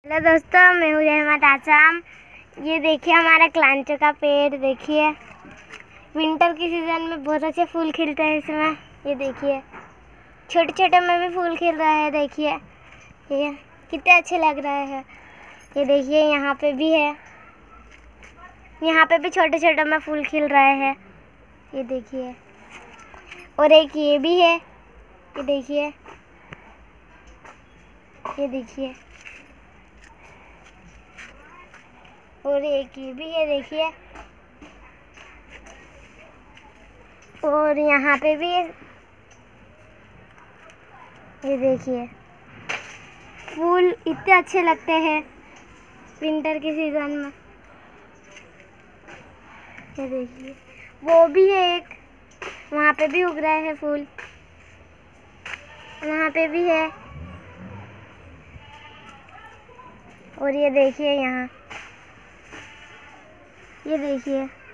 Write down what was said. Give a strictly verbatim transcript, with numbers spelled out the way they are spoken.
Hello दोस्तों, मैं हूँ रहमत आसाम। ये देखिए हमारा क्लांचो का पेड़। देखिए विंटर की सीज़न में बहुत अच्छे फूल खिलते हैं इसमें। ये देखिए छोटे छोटे में भी फूल खिल रहा है। देखिए ये कितने अच्छे लग रहे हैं। ये देखिए यहाँ पे भी है, यहाँ पे भी छोटे छोटे में फूल खिल रहे हैं। ये देखिए, और एक ये भी है। ये देखिए, ये देखिए, और एक ये भी है। देखिए, और यहाँ पे भी है। ये देखिए फूल इतने अच्छे लगते हैं विंटर की सीज़न में। ये देखिए वो भी है एक, वहाँ पे भी उग रहे हैं फूल, वहाँ पे भी है। और ये देखिए यहाँ, ये देखिए